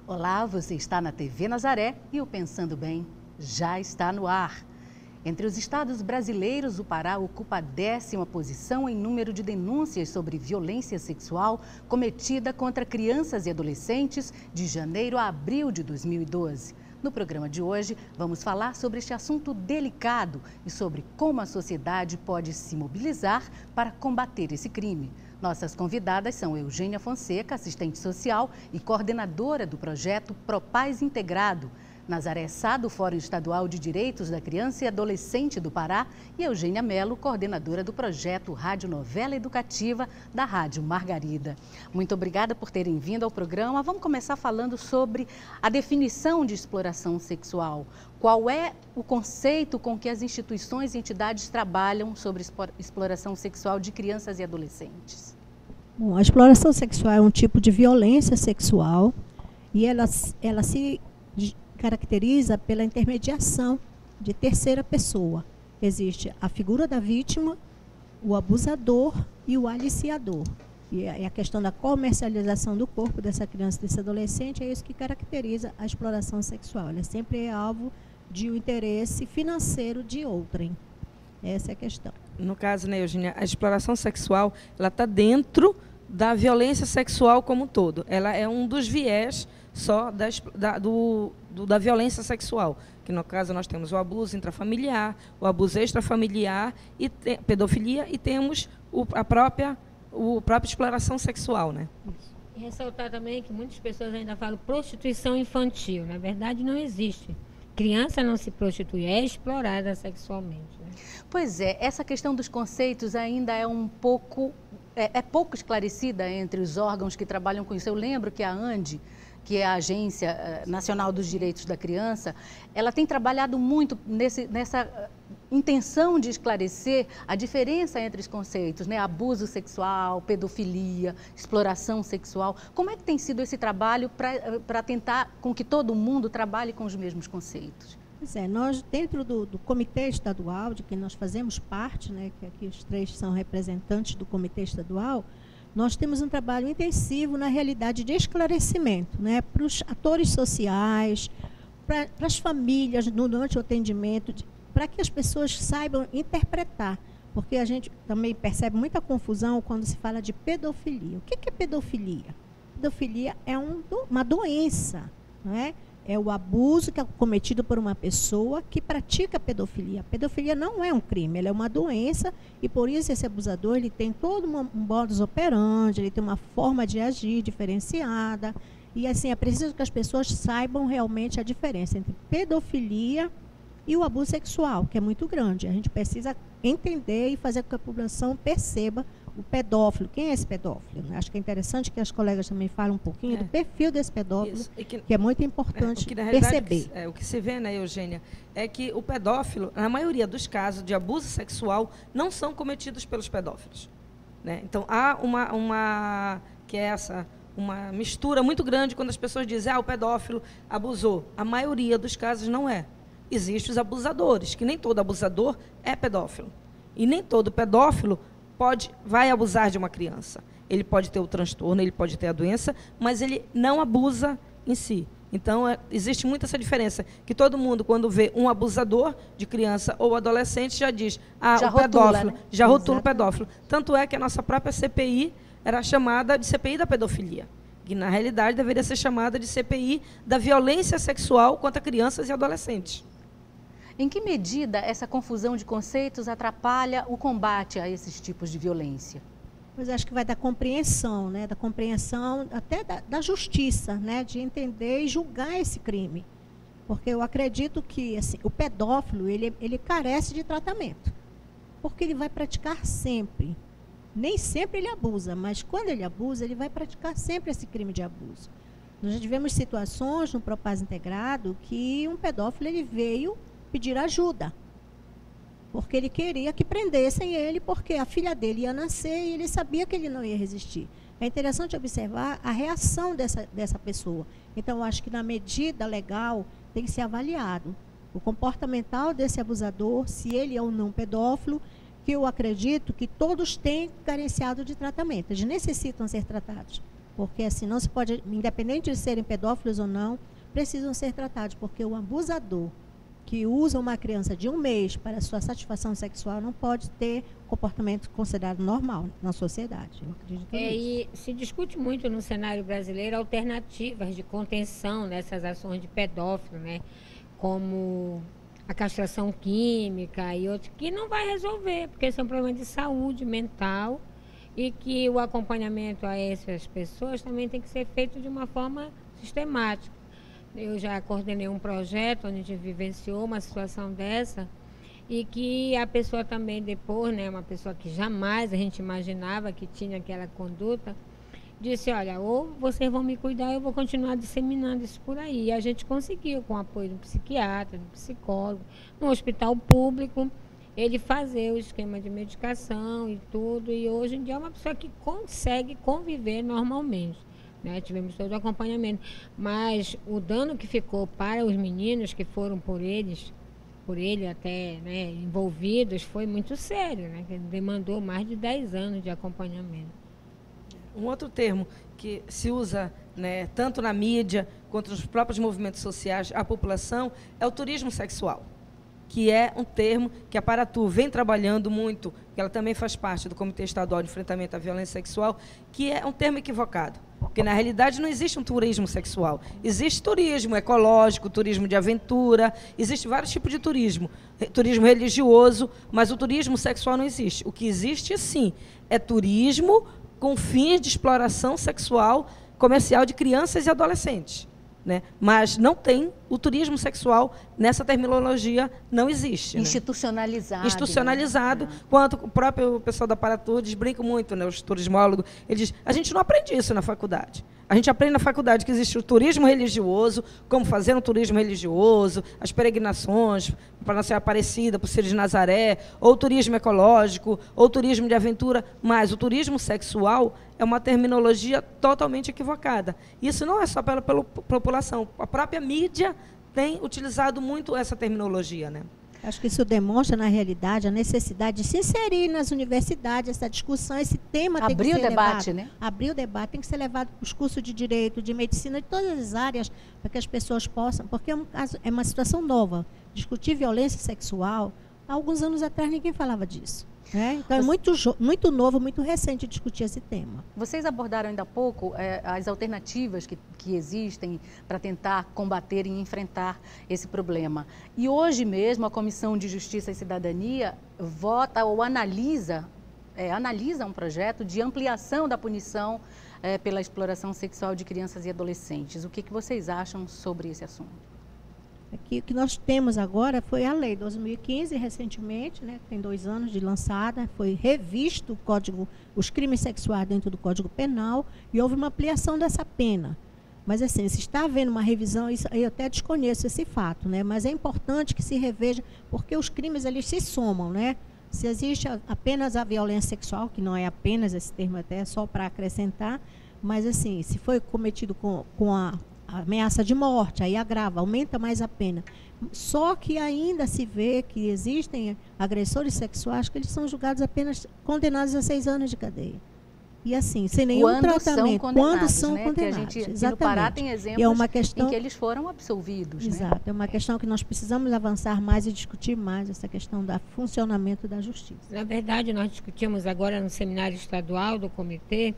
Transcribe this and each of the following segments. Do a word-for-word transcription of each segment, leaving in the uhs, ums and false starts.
Olá, você está na T V Nazaré e o Pensando Bem já está no ar. Entre os estados brasileiros, o Pará ocupa a décima posição em número de denúncias sobre violência sexual cometida contra crianças e adolescentes de janeiro a abril de dois mil e doze. No programa de hoje, vamos falar sobre este assunto delicado e sobre como a sociedade pode se mobilizar para combater esse crime. Nossas convidadas são Eugênia Fonseca, assistente social e coordenadora do projeto Propaz Integrado, Nazaré Sá, do Fórum Estadual de Direitos da Criança e Adolescente do Pará, e Eugênia Melo, coordenadora do projeto Rádio Novela Educativa da Rádio Margarida. Muito obrigada por terem vindo ao programa. Vamos começar falando sobre a definição de exploração sexual. Qual é o conceito com que as instituições e entidades trabalham sobre exploração sexual de crianças e adolescentes? Bom, a exploração sexual é um tipo de violência sexual e ela, ela se caracteriza pela intermediação de terceira pessoa. Existe a figura da vítima, o abusador e o aliciador. E a questão da comercialização do corpo dessa criança, desse adolescente, é isso que caracteriza a exploração sexual. Ela sempre é alvo de um interesse financeiro de outrem. Essa é a questão. No caso, né, Eugênia, a exploração sexual ela está dentro da violência sexual como um todo. Ela é um dos viés só da, da, do, do, da violência sexual, que no caso nós temos o abuso intrafamiliar, o abuso extrafamiliar, e te, pedofilia, e temos o, a própria, o, própria exploração sexual. Né? E ressaltar também que muitas pessoas ainda falam prostituição infantil. Na verdade, não existe. Criança não se prostitui, é explorada sexualmente. Né? Pois é, essa questão dos conceitos ainda é um pouco, é, é pouco esclarecida entre os órgãos que trabalham com isso. Eu lembro que a ANDI, que é a Agência Nacional dos Direitos da Criança, ela tem trabalhado muito nesse, nessa intenção de esclarecer a diferença entre os conceitos, né? Abuso sexual, pedofilia, exploração sexual. Como é que tem sido esse trabalho para tentar com que todo mundo trabalhe com os mesmos conceitos? Pois é, nós dentro do, do Comitê Estadual, de que nós fazemos parte, né, que aqui os três são representantes do Comitê Estadual, nós temos um trabalho intensivo na realidade de esclarecimento, né, para os atores sociais, para, para as famílias no, durante o atendimento, para que as pessoas saibam interpretar, porque a gente também percebe muita confusão quando se fala de pedofilia. O que, que é pedofilia? Pedofilia é um, uma doença, não é? É o abuso que é cometido por uma pessoa que pratica pedofilia. A pedofilia não é um crime, ela é uma doença e por isso esse abusador ele tem todo um modus operandi, ele tem uma forma de agir diferenciada. E assim, é preciso que as pessoas saibam realmente a diferença entre pedofilia e o abuso sexual, que é muito grande. A gente precisa entender e fazer com que a população perceba o pedófilo. Quem é esse pedófilo? Acho que é interessante que as colegas também falem um pouquinho é. do perfil desse pedófilo, que, que é muito importante é, que, perceber. É, o que se vê, né, Eugênia, é que o pedófilo, na maioria dos casos de abuso sexual, não são cometidos pelos pedófilos. Né? Então, há uma, uma, que é essa, uma mistura muito grande quando as pessoas dizem, ah, o pedófilo abusou. A maioria dos casos não é. Existem os abusadores, que nem todo abusador é pedófilo. E nem todo pedófilo pode, vai abusar de uma criança. Ele pode ter o transtorno, ele pode ter a doença, mas ele não abusa em si. Então, é, existe muito essa diferença, que todo mundo, quando vê um abusador de criança ou adolescente, já diz, ah, já o pedófilo, rotula, né? já rotula o pedófilo. Tanto é que a nossa própria C P I era chamada de C P I da pedofilia, que, na realidade, deveria ser chamada de C P I da violência sexual contra crianças e adolescentes. Em que medida essa confusão de conceitos atrapalha o combate a esses tipos de violência? Pois acho que vai da compreensão, né, da compreensão até da, da justiça, né, de entender e julgar esse crime. Porque eu acredito que assim, o pedófilo ele, ele carece de tratamento, porque ele vai praticar sempre. Nem sempre ele abusa, mas quando ele abusa, ele vai praticar sempre esse crime de abuso. Nós já tivemos situações no Propaz Integrado que um pedófilo ele veio pedir ajuda, porque ele queria que prendessem ele, porque a filha dele ia nascer e ele sabia que ele não ia resistir. É interessante observar a reação dessa, dessa pessoa. Então, eu acho que na medida legal tem que ser avaliado o comportamental desse abusador, se ele é ou não pedófilo, que eu acredito que todos têm carenciado de tratamento, eles necessitam ser tratados. Porque assim, não se pode, independente de serem pedófilos ou não, precisam ser tratados, porque o abusador que usa uma criança de um mês para sua satisfação sexual não pode ter comportamento considerado normal na sociedade. Eu acredito É, nisso. e se discute muito no cenário brasileiro alternativas de contenção dessas ações de pedófilo, né? Como a castração química e outros, que não vai resolver, porque são problemas de saúde mental e que o acompanhamento a essas pessoas também tem que ser feito de uma forma sistemática. Eu já coordenei um projeto onde a gente vivenciou uma situação dessa e que a pessoa também depois, né, uma pessoa que jamais a gente imaginava que tinha aquela conduta, disse, olha, ou vocês vão me cuidar, eu vou continuar disseminando isso por aí. E a gente conseguiu, com o apoio do psiquiatra, do psicólogo, no hospital público, ele fazer o esquema de medicação e tudo, e hoje em dia é uma pessoa que consegue conviver normalmente. Né? Tivemos todo o acompanhamento, mas o dano que ficou para os meninos que foram por eles, por ele até, né, envolvidos, foi muito sério, né? Que demandou mais de dez anos de acompanhamento. Um outro termo que se usa, né, tanto na mídia quanto nos próprios movimentos sociais, a população, é o turismo sexual, que é um termo que a Paratu vem trabalhando muito, que ela também faz parte do Comitê Estadual de Enfrentamento à Violência Sexual, que é um termo equivocado, porque, na realidade, não existe um turismo sexual. Existe turismo ecológico, turismo de aventura, existe vários tipos de turismo. Turismo religioso, mas o turismo sexual não existe. O que existe, sim, é turismo com fins de exploração sexual comercial de crianças e adolescentes. Né? Mas não tem o turismo sexual, nessa terminologia não existe. Institucionalizado. Né? Institucionalizado, né? quanto o próprio pessoal da Paratu diz, brinca muito, né? Os turismólogos, ele diz, a gente não aprende isso na faculdade. A gente aprende na faculdade que existe o turismo religioso, como fazer um turismo religioso, as peregrinações para Nossa Senhora Aparecida, para o Círio de Nazaré, ou turismo ecológico, ou turismo de aventura, mas o turismo sexual é uma terminologia totalmente equivocada. Isso não é só pela, pela população, a própria mídia tem utilizado muito essa terminologia, né? Acho que isso demonstra, na realidade, a necessidade de se inserir nas universidades essa discussão, esse tema tem que ser Abrir o debate, levado. né? Abrir o debate, tem que ser levado para os cursos de direito, de medicina, de todas as áreas, para que as pessoas possam, porque é, um caso, é uma situação nova. Discutir violência sexual, há alguns anos atrás ninguém falava disso. Né? Então é muito, muito novo, muito recente discutir esse tema. Vocês abordaram ainda há pouco é, as alternativas que, que existem para tentar combater e enfrentar esse problema. E hoje mesmo a Comissão de Justiça e Cidadania vota ou analisa, é, analisa um projeto de ampliação da punição é, pela exploração sexual de crianças e adolescentes. O que, que vocês acham sobre esse assunto? Aqui, o que nós temos agora foi a lei dois mil e quinze, recentemente, né, tem dois anos de lançada, foi revisto o código, os crimes sexuais dentro do Código Penal e houve uma ampliação dessa pena. Mas, assim, se está havendo uma revisão, isso, eu até desconheço esse fato, né, mas é importante que se reveja, porque os crimes eles se somam, né? Se existe a, apenas a violência sexual, que não é apenas esse termo até, é só para acrescentar, mas, assim, se foi cometido com, com a a ameaça de morte, aí agrava, aumenta mais a pena. Só que ainda se vê que existem agressores sexuais que eles são julgados apenas condenados a seis anos de cadeia. E assim, sem nenhum quando tratamento. São condenados, quando são né? condenados. Que a gente, exatamente. no Pará tem exemplos é uma questão, em que eles foram absolvidos. Exato, né? é uma questão que nós precisamos avançar mais e discutir mais, essa questão do funcionamento da justiça. Na verdade, nós discutimos agora no seminário estadual do comitê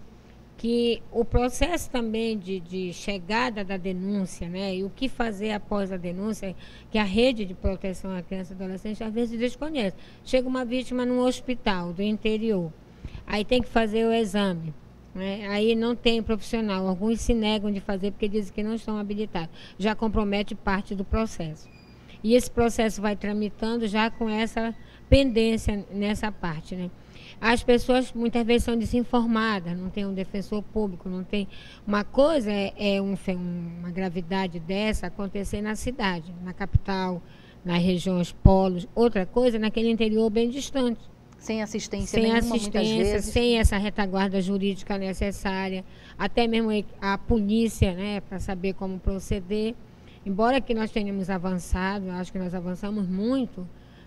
que o processo também de, de chegada da denúncia, né, e o que fazer após a denúncia, que a rede de proteção à criança e adolescente às vezes desconhece. Chega uma vítima num hospital do interior, aí tem que fazer o exame, né, aí não tem profissional, alguns se negam de fazer porque dizem que não estão habilitados, já compromete parte do processo. E esse processo vai tramitando já com essa pendência nessa parte, né. As pessoas muitas vezes são desinformadas, não tem um defensor público, não tem... Uma coisa é, é um, uma gravidade dessa acontecer na cidade, na capital, nas regiões polos. Outra coisa é naquele interior bem distante. Sem assistência sem nenhuma, assistência, muitas vezes. Sem essa retaguarda jurídica necessária, até mesmo a polícia, né, para saber como proceder. Embora que nós tenhamos avançado, acho que nós avançamos muito,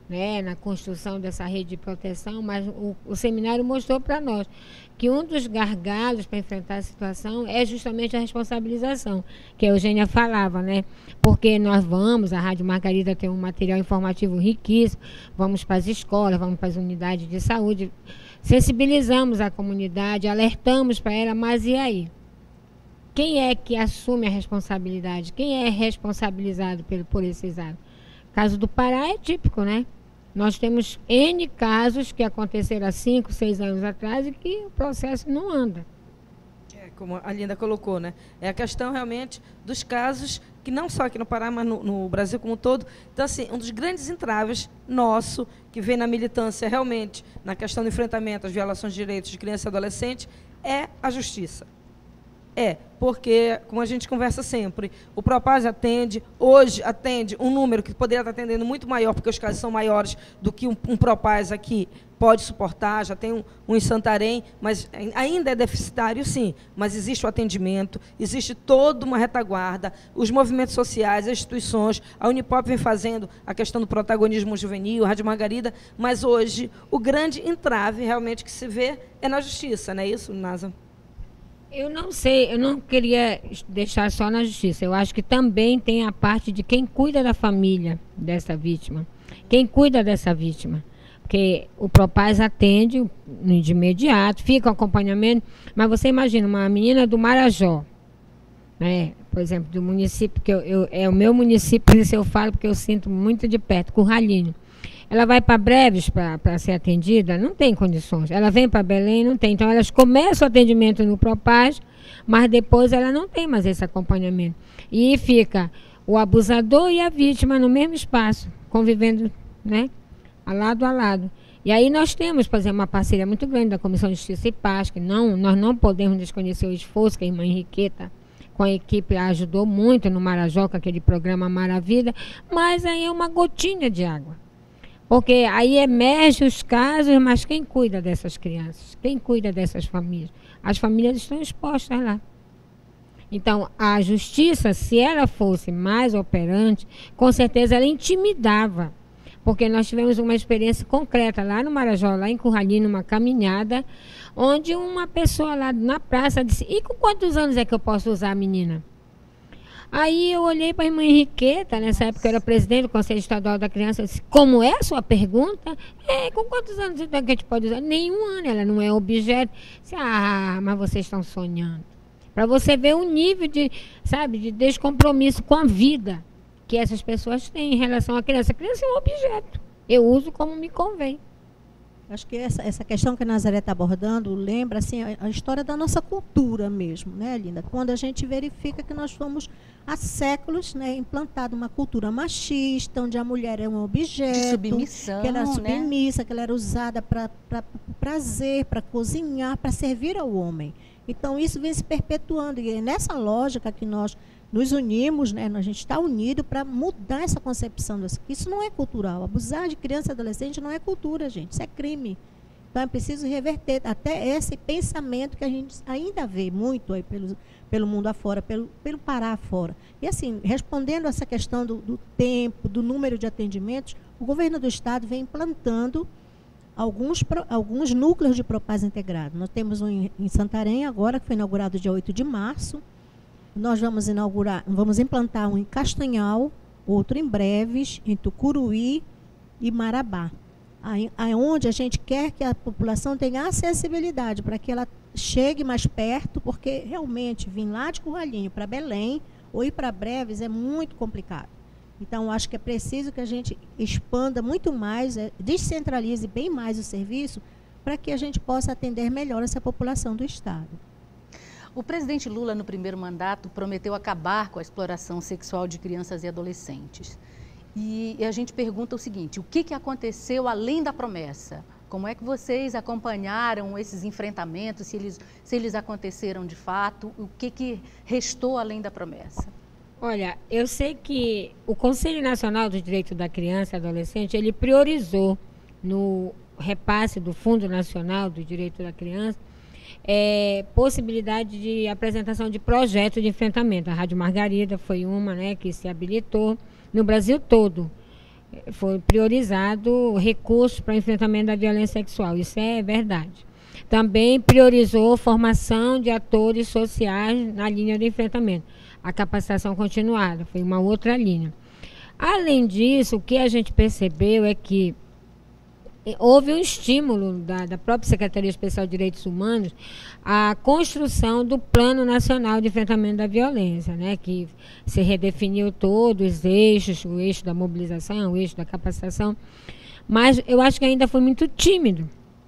né, na construção dessa rede de proteção, mas o, o seminário mostrou para nós que um dos gargalos para enfrentar a situação é justamente a responsabilização, que a Eugênia falava, né? Porque nós vamos, a Rádio Margarida tem um material informativo riquíssimo, vamos para as escolas, vamos para as unidades de saúde, sensibilizamos a comunidade, alertamos para ela, mas e aí? Quem é que assume a responsabilidade? Quem é responsabilizado pelo, por esses atos? O caso do Pará é típico, né? Nós temos N casos que aconteceram há cinco, seis anos atrás e que o processo não anda. É, como a Linda colocou, né? É a questão realmente dos casos, que não só aqui no Pará, mas no, no Brasil como um todo. Então, assim, um dos grandes entraves nosso, que vem na militância realmente, na questão do enfrentamento às violações de direitos de criança e adolescente, é a justiça. É, porque, como a gente conversa sempre, o Propaz atende, hoje atende um número que poderia estar atendendo muito maior, porque os casos são maiores do que um, um Propaz aqui pode suportar, já tem um, um em Santarém, mas ainda é deficitário, sim, mas existe o atendimento, existe toda uma retaguarda, os movimentos sociais, as instituições, a Unipop vem fazendo a questão do protagonismo juvenil, a Rádio Margarida, mas hoje o grande entrave realmente que se vê é na justiça, não é isso, Nasa? Eu não sei, eu não queria deixar só na justiça. Eu acho que também tem a parte de quem cuida da família dessa vítima. Quem cuida dessa vítima. Porque o Propaz atende de imediato, fica o acompanhamento. Mas você imagina, uma menina do Marajó, né? Por exemplo, do município, que eu, eu, é o meu município, isso eu falo porque eu sinto muito de perto, Curralinho. Ela vai para Breves para ser atendida, não tem condições. Ela vem para Belém, não tem. Então, elas começam o atendimento no Propaz, mas depois ela não tem mais esse acompanhamento. E fica o abusador e a vítima no mesmo espaço, convivendo, né, lado a lado. E aí nós temos, por exemplo, uma parceria muito grande da Comissão de Justiça e Paz, que não, nós não podemos desconhecer o esforço que a irmã Henriqueta, com a equipe, ajudou muito no Marajó, com aquele programa Maravilha, mas aí é uma gotinha de água. Porque aí emerge os casos, mas quem cuida dessas crianças? Quem cuida dessas famílias? As famílias estão expostas lá. Então, a justiça, se ela fosse mais operante, com certeza ela intimidava. Porque nós tivemos uma experiência concreta lá no Marajó, lá em Curralinho, numa caminhada, onde uma pessoa lá na praça disse, e com quantos anos é que eu posso usar a menina? Aí eu olhei para a irmã Henriqueta, nessa época eu era presidente do Conselho Estadual da Criança, eu disse, como é a sua pergunta? É, com quantos anos então que a gente pode usar? Nenhum ano, ela não é objeto. Disse, ah, mas vocês estão sonhando. Para você ver o nível de, sabe, de descompromisso com a vida que essas pessoas têm em relação à criança. A criança é um objeto. Eu uso como me convém. Acho que essa, essa questão que a Nazaré está abordando lembra assim, a, a história da nossa cultura mesmo, né, Linda? Quando a gente verifica que nós fomos há séculos, né, implantado uma cultura machista, onde a mulher é um objeto, de submissão, que ela era submissa, né? Que ela era usada para prazer, para cozinhar, para servir ao homem. Então isso vem se perpetuando e é nessa lógica que nós nos unimos, né, a gente está unido para mudar essa concepção. Desse, isso não é cultural. Abusar de criança e adolescente não é cultura, gente. Isso é crime. Então é preciso reverter até esse pensamento que a gente ainda vê muito aí pelo, pelo mundo afora, pelo, pelo Pará afora. E assim, respondendo a essa questão do, do tempo, do número de atendimentos, o governo do estado vem implantando alguns, alguns núcleos de Propaz integrado. Nós temos um em, em Santarém agora, que foi inaugurado dia oito de março. Nós vamos inaugurar, vamos implantar um em Castanhal, outro em Breves, em Tucuruí e Marabá. Aí, onde a gente quer que a população tenha acessibilidade para que ela chegue mais perto, porque realmente vir lá de Curralinho para Belém ou ir para Breves é muito complicado. Então, acho que é preciso que a gente expanda muito mais, é, descentralize bem mais o serviço para que a gente possa atender melhor essa população do estado. O presidente Lula, no primeiro mandato, prometeu acabar com a exploração sexual de crianças e adolescentes. E a gente pergunta o seguinte, o que, que aconteceu além da promessa? Como é que vocês acompanharam esses enfrentamentos, se eles, se eles aconteceram de fato? O que, que restou além da promessa? Olha, eu sei que o Conselho Nacional do Direito da Criança e Adolescente, ele priorizou no repasse do Fundo Nacional do Direito da Criança, É, possibilidade de apresentação de projetos de enfrentamento. A Rádio Margarida foi uma, né, que se habilitou no Brasil todo. foi priorizado recursos para enfrentamento da violência sexual. Isso é verdade. Também priorizou formação de atores sociais na linha de enfrentamento. A capacitação continuada foi uma outra linha. Além disso, o que a gente percebeu é que houve um estímulo da, da própria Secretaria Especial de Direitos Humanos à construção do Plano Nacional de Enfrentamento da Violência, né, que se redefiniu todos os eixos, o eixo da mobilização, o eixo da capacitação, mas eu acho que ainda foi muito tímido,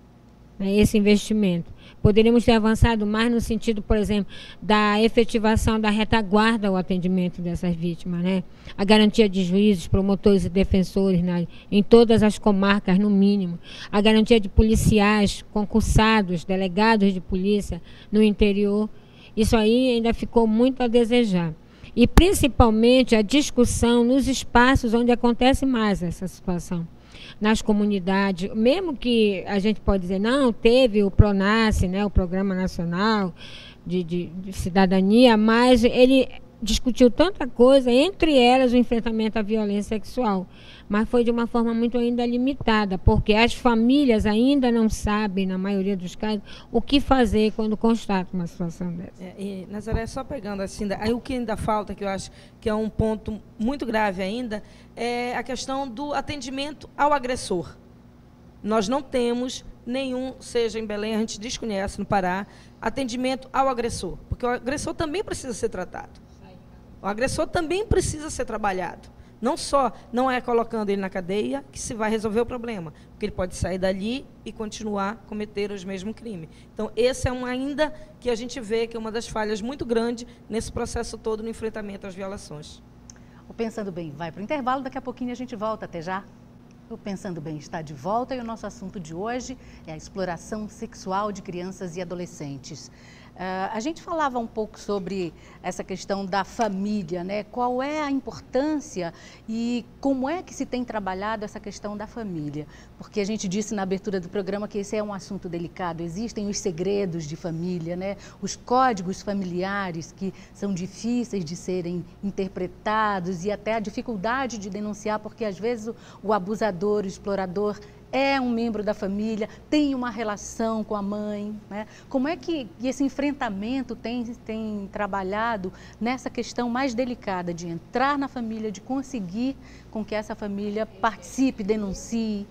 né, esse investimento. Poderíamos ter avançado mais no sentido, por exemplo, da efetivação da retaguarda ao atendimento dessas vítimas, né? A garantia de juízes, promotores e defensores, né, em todas as comarcas, no mínimo. A garantia de policiais, concursados, delegados de polícia no interior. Isso aí ainda ficou muito a desejar. E, principalmente, a discussão nos espaços onde acontece mais essa situação. Nas comunidades, mesmo que a gente pode dizer, não, teve o PRONASSE, né, o Programa Nacional de, de, de Cidadania, mas ele discutiu tanta coisa, entre elas o enfrentamento à violência sexual, mas foi de uma forma muito ainda limitada, porque as famílias ainda não sabem, na maioria dos casos, o que fazer quando constatam uma situação dessa. É, e, Nazaré, só pegando assim, aí o que ainda falta, que eu acho que é um ponto muito grave ainda, é a questão do atendimento ao agressor. Nós não temos nenhum, seja em Belém, a gente desconhece no Pará, atendimento ao agressor, porque o agressor também precisa ser tratado. O agressor também precisa ser trabalhado. Não só não é colocando ele na cadeia que se vai resolver o problema, porque ele pode sair dali e continuar a cometer os mesmos crimes. Então, esse é um ainda que a gente vê que é uma das falhas muito grandes nesse processo todo no enfrentamento às violações. O Pensando Bem vai para o intervalo, daqui a pouquinho a gente volta. Até já. O Pensando Bem está de volta e o nosso assunto de hoje é a exploração sexual de crianças e adolescentes. Uh, a gente falava um pouco sobre essa questão da família, né? Qual é a importância e como é que se tem trabalhado essa questão da família? Porque a gente disse na abertura do programa que esse é um assunto delicado, existem os segredos de família, né? Os códigos familiares que são difíceis de serem interpretados e até a dificuldade de denunciar, porque às vezes o, o abusador, o explorador, é um membro da família, tem uma relação com a mãe, né? Como é que esse enfrentamento tem, tem trabalhado nessa questão mais delicada de entrar na família, de conseguir com que essa família participe, denuncie?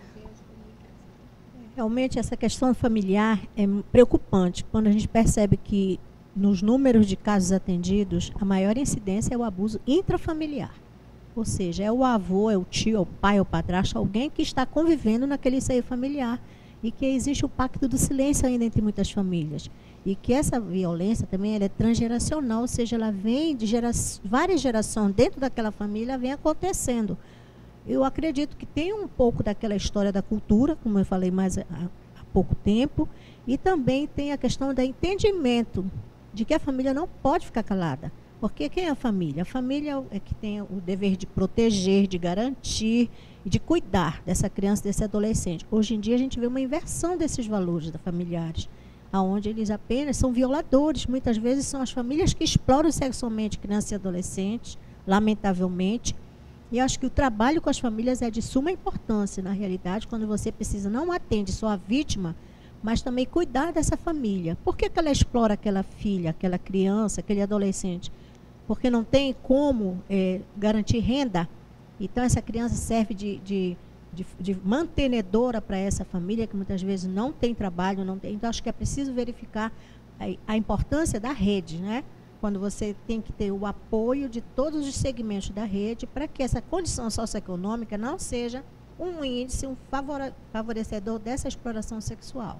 Realmente essa questão familiar é preocupante quando a gente percebe que nos números de casos atendidos, a maior incidência é o abuso intrafamiliar. Ou seja, é o avô, é o tio, é o pai, é o padrasto, alguém que está convivendo naquele seio familiar e que existe o pacto do silêncio ainda entre muitas famílias. E que essa violência também ela é transgeracional, ou seja, ela vem de gera várias gerações dentro daquela família, vem acontecendo. Eu acredito que tem um pouco daquela história da cultura, como eu falei mais há, há pouco tempo, e também tem a questão do entendimento de que a família não pode ficar calada. Porque quem é a família? A família é que tem o dever de proteger, de garantir e de cuidar dessa criança, desse adolescente. Hoje em dia a gente vê uma inversão desses valores da familiares, onde eles apenas são violadores. Muitas vezes são as famílias que exploram sexualmente crianças e adolescentes, lamentavelmente. E acho que o trabalho com as famílias é de suma importância, na realidade, quando você precisa, não atende só a vítima, mas também cuidar dessa família. Por que que ela explora aquela filha, aquela criança, aquele adolescente? Porque não tem como é, garantir renda. Então, essa criança serve de, de, de, de mantenedora para essa família, que muitas vezes não tem trabalho. Não tem. Então, acho que é preciso verificar a, a importância da rede, né? Quando você tem que ter o apoio de todos os segmentos da rede para que essa condição socioeconômica não seja um índice, um favore, favorecedor dessa exploração sexual.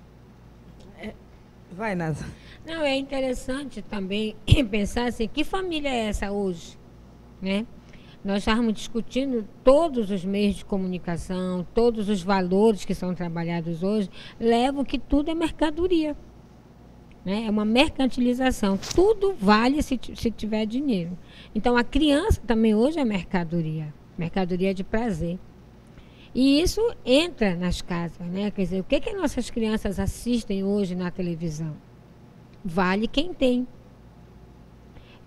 É, vai, Nasa. Não, é interessante também pensar assim, que família é essa hoje, né? Nós estávamos discutindo todos os meios de comunicação, todos os valores que são trabalhados hoje, levam que tudo é mercadoria, né? É uma mercantilização, tudo vale se, se tiver dinheiro. Então, a criança também hoje é mercadoria, mercadoria de prazer. E isso entra nas casas, né? Quer dizer, o que que as nossas crianças assistem hoje na televisão? Vale quem tem.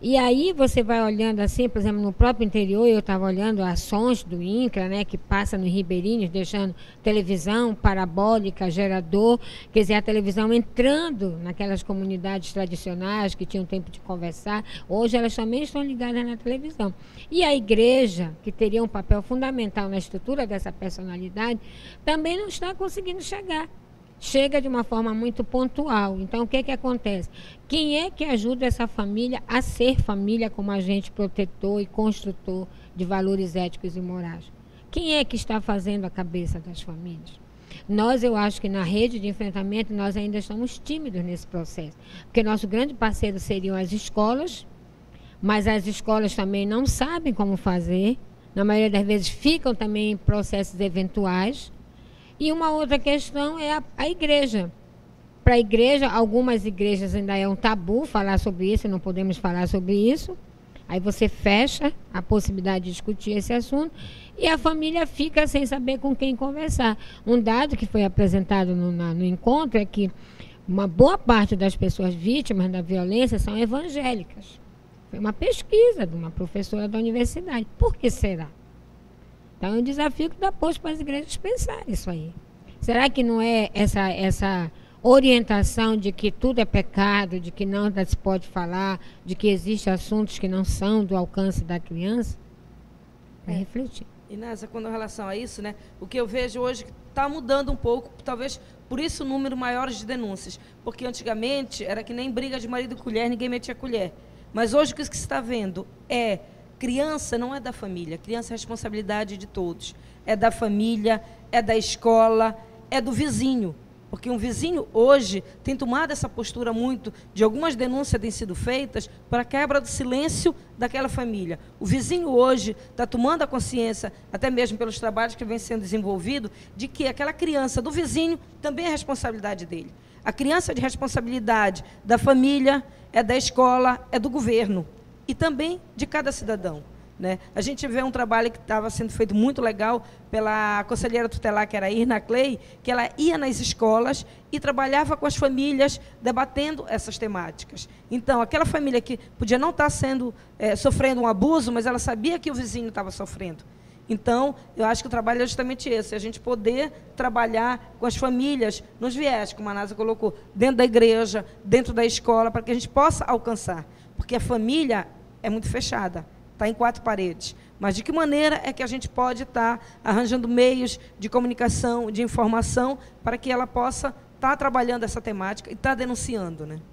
E aí você vai olhando assim, por exemplo, no próprio interior, eu estava olhando ações do INCRA, né, que passa no Ribeirinhos, deixando televisão, parabólica, gerador, quer dizer, a televisão entrando naquelas comunidades tradicionais que tinham tempo de conversar, hoje elas também estão ligadas na televisão. E a igreja, que teria um papel fundamental na estrutura dessa personalidade, também não está conseguindo chegar. Chega de uma forma muito pontual. Então, o que que acontece? Quem é que ajuda essa família a ser família como agente protetor e construtor de valores éticos e morais? Quem é que está fazendo a cabeça das famílias? Nós, eu acho que na rede de enfrentamento, nós ainda estamos tímidos nesse processo. Porque nosso grande parceiro seriam as escolas, mas as escolas também não sabem como fazer. Na maioria das vezes, ficam também em processos eventuais. E uma outra questão é a, a igreja. Para a igreja, algumas igrejas ainda é um tabu falar sobre isso, não podemos falar sobre isso. Aí você fecha a possibilidade de discutir esse assunto e a família fica sem saber com quem conversar. Um dado que foi apresentado no, na, no encontro é que uma boa parte das pessoas vítimas da violência são evangélicas. Foi uma pesquisa de uma professora da universidade. Por que será? Então, é um desafio que dá posto para as igrejas pensar isso aí. Será que não é essa, essa orientação de que tudo é pecado, de que não se pode falar, de que existem assuntos que não são do alcance da criança? Para é. refletir. Inês, quando em relação a isso, né, o que eu vejo hoje está mudando um pouco, talvez por isso o número maior de denúncias. Porque antigamente era que nem briga de marido e colher, ninguém metia colher. Mas hoje o que se está vendo é... Criança não é da família, criança é responsabilidade de todos. É da família, é da escola, é do vizinho. Porque um vizinho hoje tem tomado essa postura muito, de algumas denúncias têm sido feitas para a quebra do silêncio daquela família. O vizinho hoje está tomando a consciência, até mesmo pelos trabalhos que vem sendo desenvolvido, de que aquela criança do vizinho também é responsabilidade dele. A criança é de responsabilidade da família, é da escola, é do governo. E também de cada cidadão, né? A gente vê um trabalho que estava sendo feito muito legal pela conselheira tutelar, que era a Irna Clay, que ela ia nas escolas e trabalhava com as famílias, debatendo essas temáticas. Então, aquela família que podia não estar sendo, é, sofrendo um abuso, mas ela sabia que o vizinho estava sofrendo. Então, eu acho que o trabalho é justamente esse, a gente poder trabalhar com as famílias nos viés, como a Nasa colocou, dentro da igreja, dentro da escola, para que a gente possa alcançar. Porque a família é muito fechada, está em quatro paredes. Mas de que maneira é que a gente pode estar arranjando meios de comunicação, de informação, para que ela possa estar trabalhando essa temática e estar denunciando, né?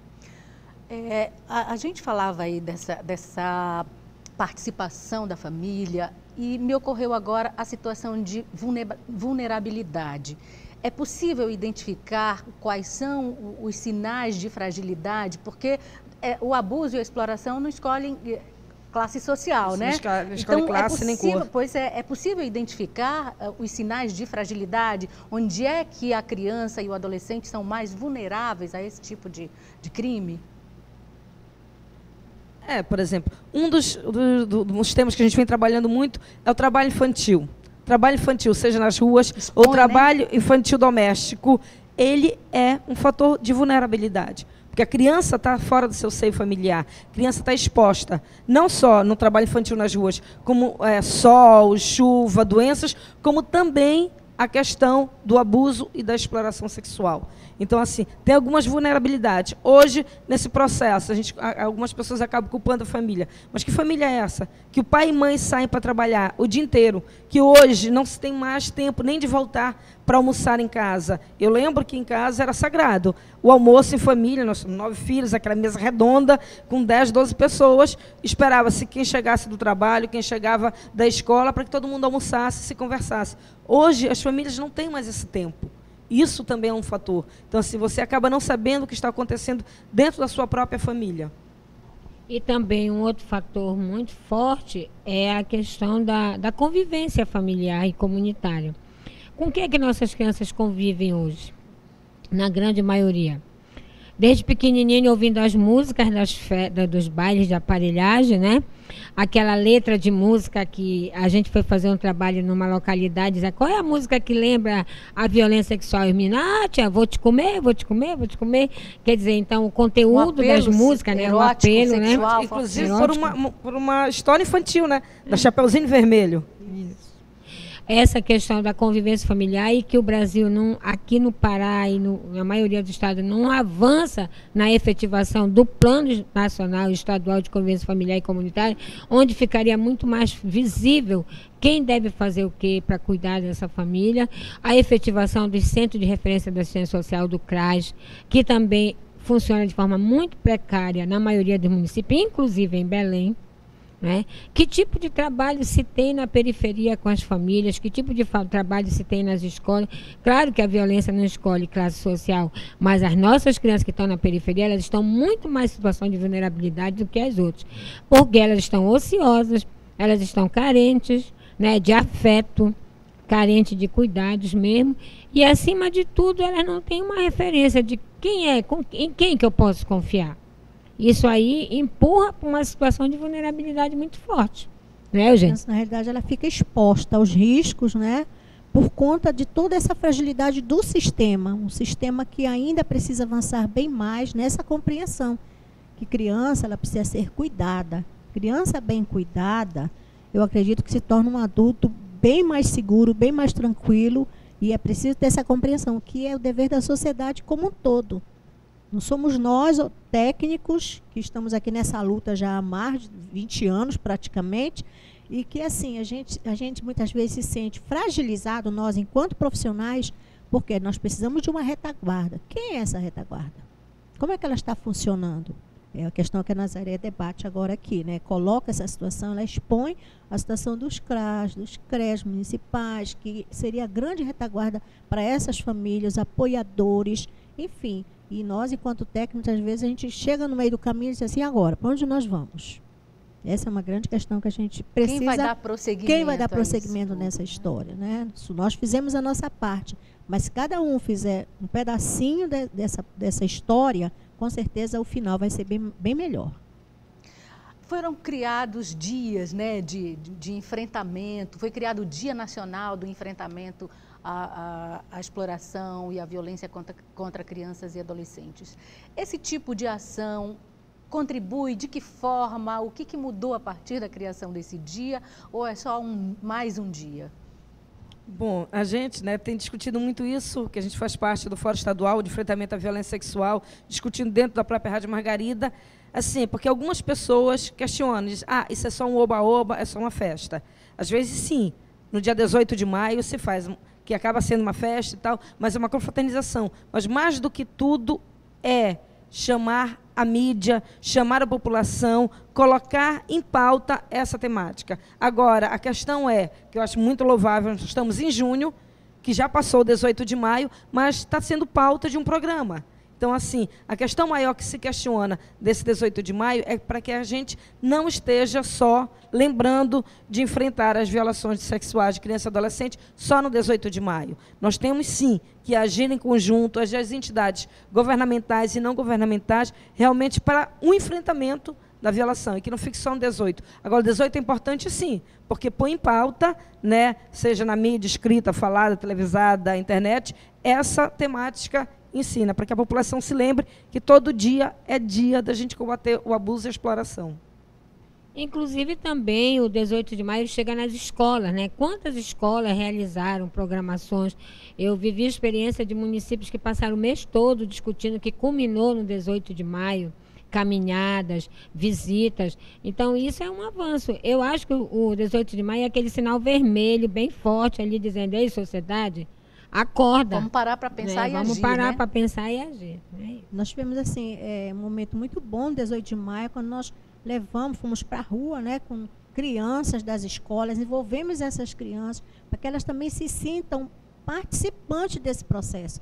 É, a, a gente falava aí dessa, dessa participação da família e me ocorreu agora a situação de vulnerabilidade. É possível identificar quais são os sinais de fragilidade? Porque é, o abuso e a exploração não escolhem classe social, né? Não escolhe, escolhe então, classe é nem possível, cor. Pois é, é possível identificar uh, os sinais de fragilidade? Onde é que a criança e o adolescente são mais vulneráveis a esse tipo de, de crime? É, por exemplo, um dos, do, do, dos temas que a gente vem trabalhando muito é o trabalho infantil. Trabalho infantil, seja nas ruas, Expõe, ou trabalho né? infantil doméstico, ele é um fator de vulnerabilidade. Porque a criança está fora do seu seio familiar, a criança está exposta, não só no trabalho infantil nas ruas, como é, sol, chuva, doenças, como também a questão do abuso e da exploração sexual. Então, assim, tem algumas vulnerabilidades. Hoje, nesse processo, a gente, algumas pessoas acabam culpando a família. Mas que família é essa? Que o pai e mãe saem para trabalhar o dia inteiro, que hoje não se tem mais tempo nem de voltar para almoçar em casa. Eu lembro que em casa era sagrado. O almoço em família, nós somos nove filhos, aquela mesa redonda, com dez, doze pessoas, esperava-se quem chegasse do trabalho, quem chegava da escola, para que todo mundo almoçasse e se conversasse. Hoje, as famílias não têm mais esse tempo. Isso também é um fator. Então, assim, você acaba não sabendo o que está acontecendo dentro da sua própria família. E também um outro fator muito forte é a questão da, da convivência familiar e comunitária. Com o que é que nossas crianças convivem hoje? Na grande maioria. Desde pequenininho ouvindo as músicas das fe dos bailes de aparelhagem, né? Aquela letra de música que a gente foi fazer um trabalho numa localidade, dizer, qual é a música que lembra a violência sexual? E o menino, ah, tia, vou te comer, vou te comer, vou te comer. Quer dizer, então, o conteúdo um das músicas, né? O apelo, sexual, né? Inclusive por uma, por uma história infantil, né? Da Chapeuzinho Vermelho. Isso. Essa questão da convivência familiar e que o Brasil, não, aqui no Pará e no, na maioria dos estados, não avança na efetivação do Plano Nacional e Estadual de Convivência Familiar e Comunitária, onde ficaria muito mais visível quem deve fazer o quê para cuidar dessa família, a efetivação do Centro de Referência da Assistência Social do CRAS, que também funciona de forma muito precária na maioria dos municípios, inclusive em Belém. Né? Que tipo de trabalho se tem na periferia com as famílias, que tipo de trabalho se tem nas escolas? Claro que a violência não escolhe classe social, mas as nossas crianças que estão na periferia, elas estão muito mais em situação de vulnerabilidade do que as outras, porque elas estão ociosas, elas estão carentes, né, de afeto, carentes de cuidados mesmo, e acima de tudo elas não têm uma referência de quem é, com, em quem que eu posso confiar. Isso aí empurra para uma situação de vulnerabilidade muito forte, né, Eugênia? Na realidade, ela fica exposta aos riscos, né, por conta de toda essa fragilidade do sistema, um sistema que ainda precisa avançar bem mais nessa compreensão, que criança ela precisa ser cuidada. Criança bem cuidada, eu acredito que se torna um adulto bem mais seguro, bem mais tranquilo, e é preciso ter essa compreensão, que é o dever da sociedade como um todo. Não somos nós, técnicos, que estamos aqui nessa luta já há mais de vinte anos, praticamente, e que, assim, a gente, a gente muitas vezes se sente fragilizado, nós, enquanto profissionais, porque nós precisamos de uma retaguarda. Quem é essa retaguarda? Como é que ela está funcionando? É a questão que a Nazaré debate agora aqui, né? Coloca essa situação, ela expõe a situação dos CRAS, dos CRES municipais, que seria a grande retaguarda para essas famílias, apoiadores, enfim. E nós, enquanto técnicos, às vezes a gente chega no meio do caminho e diz assim, agora, para onde nós vamos? Essa é uma grande questão que a gente precisa... Quem vai dar prosseguimento Quem vai dar prosseguimento nessa história, né? Nós fizemos a nossa parte, mas se cada um fizer um pedacinho de, dessa, dessa história, com certeza o final vai ser bem, bem melhor. Foram criados dias, né, de, de, de enfrentamento, foi criado o Dia Nacional do Enfrentamento à, à, à exploração e à violência contra, contra crianças e adolescentes. Esse tipo de ação contribui? De que forma? O que, que mudou a partir da criação desse dia? Ou é só um, mais um dia? Bom, a gente, né, tem discutido muito isso, que a gente faz parte do Fórum Estadual de Enfrentamento à Violência Sexual, discutindo dentro da própria Rádio Margarida, assim, porque algumas pessoas questionam, dizem, ah, isso é só um oba-oba, é só uma festa. Às vezes, sim, no dia dezoito de maio se faz, que acaba sendo uma festa e tal, mas é uma confraternização. Mas, mais do que tudo, é chamar a mídia, chamar a população, colocar em pauta essa temática. Agora, a questão é, que eu acho muito louvável, nós estamos em junho, que já passou o dezoito de maio, mas está sendo pauta de um programa. Então, assim, a questão maior que se questiona desse dezoito de maio é para que a gente não esteja só lembrando de enfrentar as violações sexuais de criança e adolescente só no dezoito de maio. Nós temos, sim, que agir em conjunto, as entidades governamentais e não governamentais, realmente para um enfrentamento da violação, e que não fique só no dezoito. Agora, o dezoito é importante, sim, porque põe em pauta, né, seja na mídia escrita, falada, televisada, internet, essa temática ensina, para que a população se lembre que todo dia é dia da gente combater o abuso e a exploração. Inclusive também o dezoito de maio chega nas escolas, né? Quantas escolas realizaram programações? Eu vivi a experiência de municípios que passaram o mês todo discutindo, que culminou no dezoito de maio, caminhadas, visitas. Então, isso é um avanço. Eu acho que o dezoito de maio é aquele sinal vermelho, bem forte ali, dizendo, ei, sociedade, acorda. Vamos parar para pensar, né? e Vamos agir. Vamos parar né? para pensar e agir. Né? Nós tivemos assim, é, um momento muito bom no dezoito de maio, quando nós levamos, fomos para a rua, né, com crianças das escolas, envolvemos essas crianças para que elas também se sintam participantes desse processo.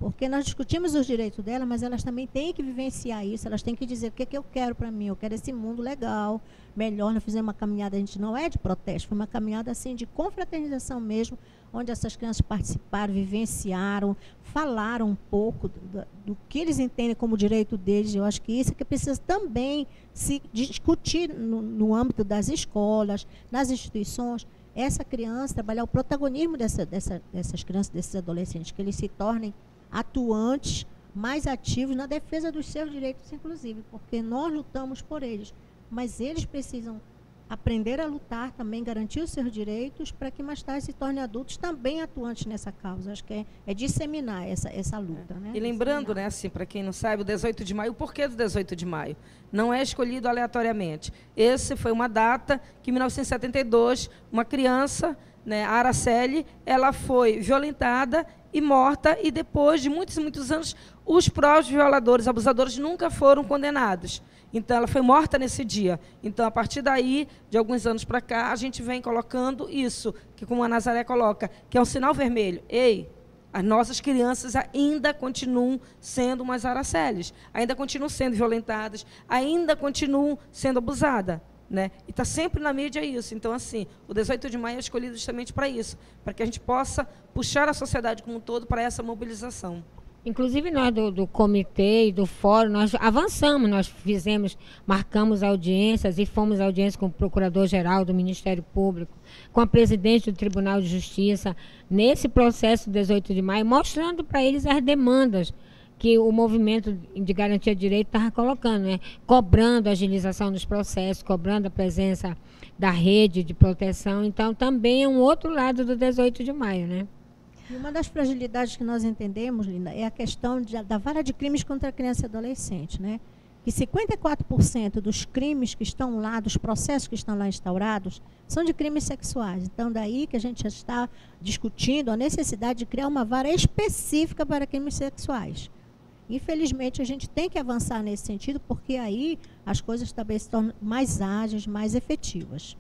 Porque nós discutimos os direitos dela, mas elas também têm que vivenciar isso, elas têm que dizer o que, é que eu quero para mim, eu quero esse mundo legal, melhor. Nós fizemos uma caminhada, a gente não é de protesto, foi uma caminhada assim de confraternização mesmo, onde essas crianças participaram, vivenciaram, falaram um pouco do, do que eles entendem como direito deles. Eu acho que isso é que precisa também se discutir no, no âmbito das escolas, nas instituições, essa criança, trabalhar o protagonismo dessa, dessa, dessas crianças, desses adolescentes, que eles se tornem atuantes, mais ativos na defesa dos seus direitos, inclusive, porque nós lutamos por eles, mas eles precisam aprender a lutar também, garantir os seus direitos, para que mais tarde se tornem adultos também atuantes nessa causa. Acho que é, é disseminar essa, essa luta. É. Né? E lembrando, né, assim, para quem não sabe, o dezoito de maio, o porquê do dezoito de maio? Não é escolhido aleatoriamente. Esse foi uma data que, em mil novecentos e setenta e dois, uma criança, né, a Araceli, ela foi violentada e morta, e depois de muitos e muitos anos, os próprios violadores, abusadores, nunca foram condenados. Então, ela foi morta nesse dia. Então, a partir daí, de alguns anos para cá, a gente vem colocando isso, que como a Nazaré coloca, que é um sinal vermelho. Ei, as nossas crianças ainda continuam sendo umas Araceles, ainda continuam sendo violentadas, ainda continuam sendo abusadas. Né? E está sempre na mídia isso. Então, assim, o dezoito de maio é escolhido justamente para isso, para que a gente possa puxar a sociedade como um todo para essa mobilização. Inclusive, nós do, do comitê e do fórum, nós avançamos, nós fizemos, marcamos audiências e fomos à audiência com o Procurador-Geral do Ministério Público, com a presidente do Tribunal de Justiça, nesse processo do dezoito de maio, mostrando para eles as demandas que o movimento de garantia de direito estava colocando, né? Cobrando a agilização dos processos, cobrando a presença da rede de proteção. Então, também é um outro lado do dezoito de maio, né? E uma das fragilidades que nós entendemos, Linda, é a questão de, da vara de crimes contra a criança e adolescente, né? Que cinquenta e quatro por cento dos crimes que estão lá, dos processos que estão lá instaurados, são de crimes sexuais. Então, daí que a gente já está discutindo a necessidade de criar uma vara específica para crimes sexuais. Infelizmente, a gente tem que avançar nesse sentido, porque aí as coisas também se tornam mais ágeis, mais efetivas.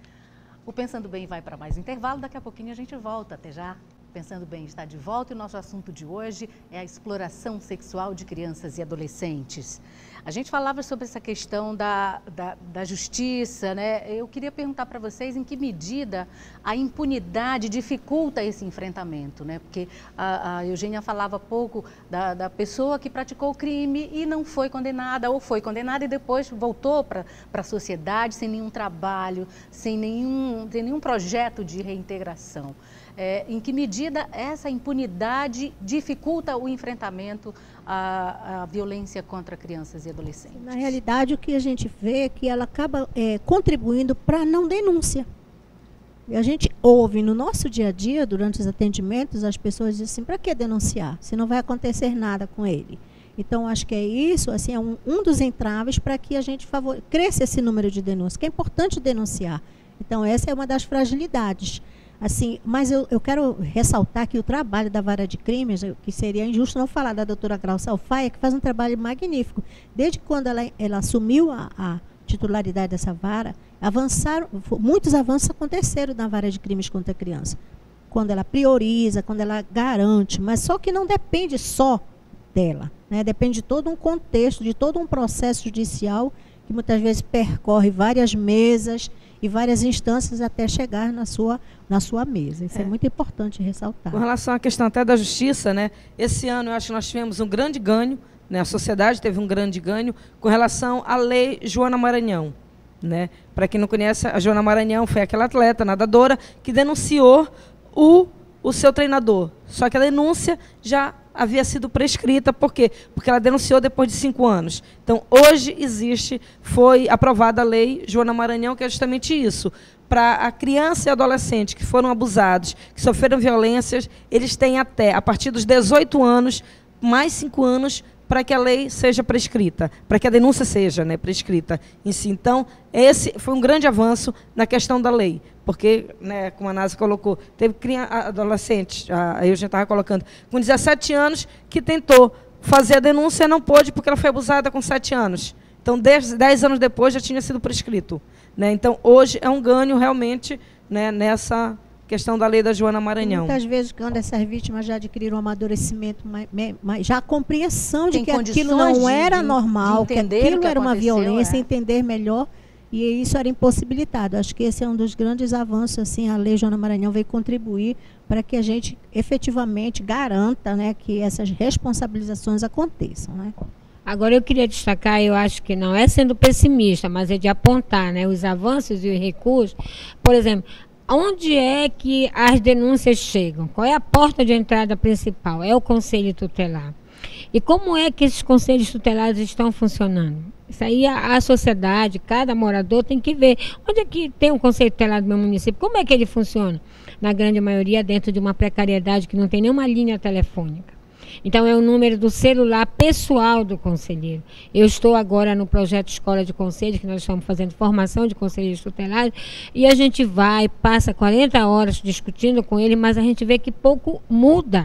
O Pensando Bem vai para mais intervalo, daqui a pouquinho a gente volta. Até já. Pensando Bem está de volta e o nosso assunto de hoje é a exploração sexual de crianças e adolescentes. A gente falava sobre essa questão da, da, da justiça, né? Eu queria perguntar para vocês em que medida a impunidade dificulta esse enfrentamento, né? Porque a, a Eugênia falava há pouco da, da pessoa que praticou o crime e não foi condenada, ou foi condenada e depois voltou para a sociedade sem nenhum trabalho, sem nenhum, sem nenhum projeto de reintegração. É, em que medida essa impunidade dificulta o enfrentamento à, à violência contra crianças e adolescentes? Na realidade, o que a gente vê é que ela acaba é, contribuindo para a não denúncia. E a gente ouve no nosso dia a dia, durante os atendimentos, as pessoas dizem assim, para que denunciar, se não vai acontecer nada com ele? Então, acho que é isso, assim, é um, um dos entraves para que a gente favore... cresça esse número de denúncias, que é importante denunciar. Então, essa é uma das fragilidades. Assim, mas eu, eu quero ressaltar que o trabalho da vara de crimes, que seria injusto não falar da doutora Glaucia Alfaia, que faz um trabalho magnífico. Desde quando ela, ela assumiu a, a titularidade dessa vara, avançaram, muitos avanços aconteceram na vara de crimes contra a criança. Quando ela prioriza, quando ela garante, mas só que não depende só dela, né? Depende de todo um contexto, de todo um processo judicial que muitas vezes percorre várias mesas e várias instâncias até chegar na sua, na sua mesa. Isso é. é muito importante ressaltar. Com relação à questão até da justiça, né? Esse ano eu acho que nós tivemos um grande ganho, né? A sociedade teve um grande ganho com relação à lei Joana Maranhão. Né? Para quem não conhece, a Joana Maranhão foi aquela atleta, nadadora, que denunciou o, o seu treinador. Só que a denúncia já havia sido prescrita. Por quê? Porque ela denunciou depois de cinco anos. Então, hoje existe, foi aprovada a lei Joana Maranhão, que é justamente isso. Para a criança e adolescente que foram abusados, que sofreram violências, eles têm até, a partir dos dezoito anos, mais cinco anos, para que a lei seja prescrita, para que a denúncia seja, né, prescrita em si. Então, esse foi um grande avanço na questão da lei, porque, né, como a Nasa colocou, teve adolescentes, a Eugênia estava colocando, com dezessete anos, que tentou fazer a denúncia e não pôde, porque ela foi abusada com sete anos. Então, dez, dez anos depois, já tinha sido prescrito. Né? Então, hoje é um ganho, realmente, né, nessa questão da lei da Joana Maranhão. Muitas vezes, quando essas vítimas já adquiriram um amadurecimento, já a compreensão de Tem que aquilo não de, era de, normal, de que aquilo que era uma violência, é. entender melhor, e isso era impossibilitado. Acho que esse é um dos grandes avanços, assim, a lei Joana Maranhão veio contribuir para que a gente efetivamente garanta, né, que essas responsabilizações aconteçam, né? Agora, eu queria destacar, eu acho que não é sendo pessimista, mas é de apontar, né, os avanços e os recursos. Por exemplo, onde é que as denúncias chegam? Qual é a porta de entrada principal? É o Conselho Tutelar. E como é que esses conselhos tutelares estão funcionando? Isso aí a, a sociedade, cada morador tem que ver. Onde é que tem um conselho tutelar do meu município? Como é que ele funciona? Na grande maioria, dentro de uma precariedade que não tem nenhuma linha telefônica. Então, é o número do celular pessoal do conselheiro. Eu estou agora no projeto Escola de Conselhos, que nós estamos fazendo formação de conselheiros tutelares, e a gente vai, passa quarenta horas discutindo com ele, mas a gente vê que pouco muda.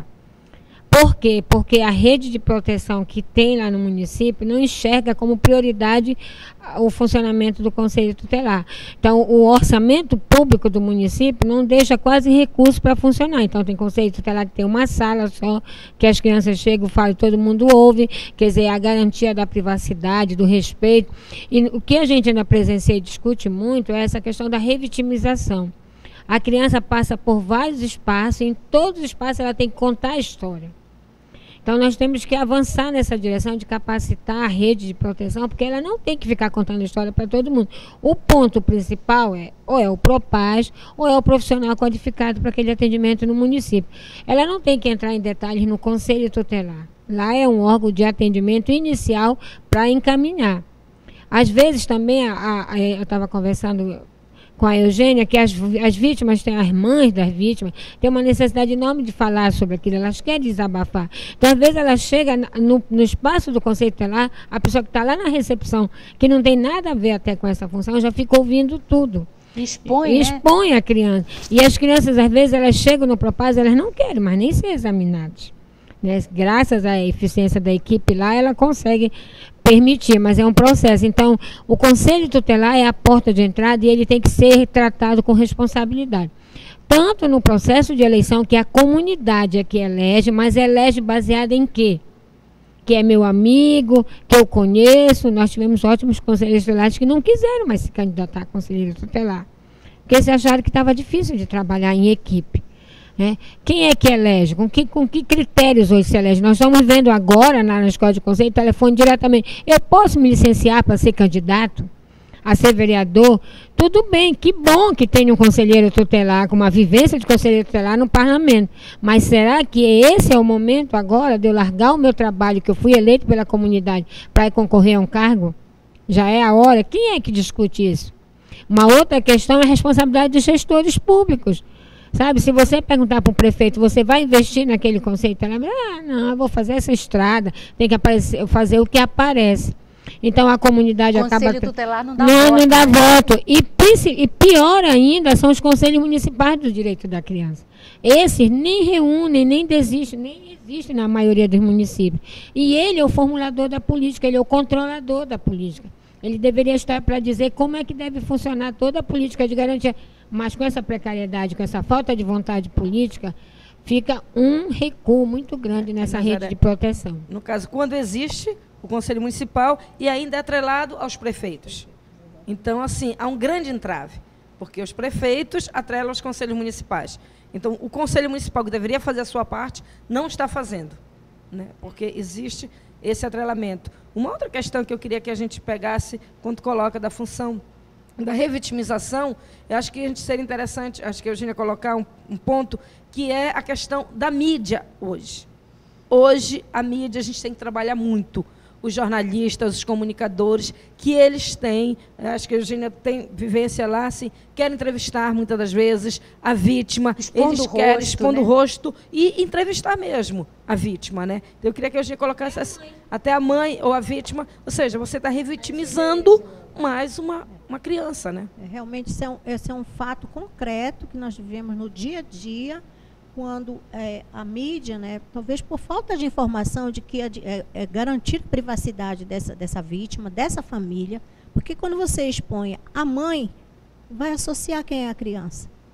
Por quê? Porque a rede de proteção que tem lá no município não enxerga como prioridade o funcionamento do Conselho Tutelar. Então, o orçamento público do município não deixa quase recurso para funcionar. Então, tem Conselho Tutelar que tem uma sala só, que as crianças chegam, falam e todo mundo ouve, quer dizer, a garantia da privacidade, do respeito. E o que a gente ainda presencia e discute muito é essa questão da revitimização. A criança passa por vários espaços, e em todos os espaços ela tem que contar a história. Então, nós temos que avançar nessa direção de capacitar a rede de proteção, porque ela não tem que ficar contando história para todo mundo. O ponto principal é, ou é o Propaz, ou é o profissional qualificado para aquele atendimento no município. Ela não tem que entrar em detalhes no Conselho Tutelar. Lá é um órgão de atendimento inicial para encaminhar. Às vezes também, a, a, eu estava conversando com a Eugênia, que as, as vítimas têm, as mães das vítimas, têm uma necessidade enorme de falar sobre aquilo, elas querem desabafar. Então, às vezes, ela chega no, no espaço do Conselho Tutelar, a pessoa que está lá na recepção, que não tem nada a ver até com essa função, já fica ouvindo tudo. Expõe, e, né? Expõe a criança. E as crianças, às vezes, elas chegam no Propaz, elas não querem mais nem ser examinadas. Né? Graças à eficiência da equipe lá, ela consegue permitir, mas é um processo. Então, o Conselho Tutelar é a porta de entrada e ele tem que ser tratado com responsabilidade. Tanto no processo de eleição, que a comunidade é que elege, mas elege baseada em quê? Que é meu amigo, que eu conheço. Nós tivemos ótimos conselheiros tutelares que não quiseram mais se candidatar a conselheiro tutelar, porque eles acharam que estava difícil de trabalhar em equipe. Né? Quem é que elege? Com que, com que critérios hoje se elege? Nós estamos vendo agora na, na Escola de Conselho, telefone diretamente. Eu posso me licenciar para ser candidato a ser vereador? Tudo bem, que bom que tem um conselheiro tutelar, com uma vivência de conselheiro tutelar no parlamento. Mas será que esse é o momento agora de eu largar o meu trabalho, que eu fui eleito pela comunidade, para ir concorrer a um cargo? Já é a hora? Quem é que discute isso? Uma outra questão é a responsabilidade dos gestores públicos. Sabe, se você perguntar para o prefeito, você vai investir naquele conceito? Ela vai, ah, não, eu vou fazer essa estrada, tem que aparecer, fazer o que aparece. Então, a comunidade Conselho acaba... Conselho Tutelar não dá não, voto. Não dá né? voto. E, e pior ainda, são os conselhos municipais do direito da criança. Esses nem reúnem, nem desistem, nem existem na maioria dos municípios. E ele é o formulador da política, ele é o controlador da política. Ele deveria estar para dizer como é que deve funcionar toda a política de garantia. Mas com essa precariedade, com essa falta de vontade política, fica um recuo muito grande nessa rede era, de proteção. No caso, quando existe o Conselho Municipal e ainda é atrelado aos prefeitos. Então, assim, há um grande entrave, porque os prefeitos atrelam os conselhos municipais. Então, o Conselho Municipal, que deveria fazer a sua parte, não está fazendo, né? Porque existe esse atrelamento. Uma outra questão que eu queria que a gente pegasse, quando coloca da função da revitimização, eu acho que a gente seria interessante, acho que a Eugênia colocar um, um ponto, que é a questão da mídia hoje. Hoje, a mídia, a gente tem que trabalhar muito. Os jornalistas, os comunicadores, que eles têm, acho que a Eugênia tem vivência lá, assim, querem entrevistar, muitas das vezes, a vítima. Expondo eles o querem, rosto, expondo o né? rosto e entrevistar mesmo a vítima. Né? Então, eu queria que a Eugênia colocasse essa, até a mãe ou a vítima, ou seja, você está revitimizando mais uma, uma criança. Né? É, realmente, esse é, um, esse é um fato concreto que nós vivemos no dia a dia, quando é, a mídia, né, talvez por falta de informação de que é, é, é garantir a privacidade dessa, dessa vítima, dessa família, porque quando você expõe a mãe, vai associar quem é a criança.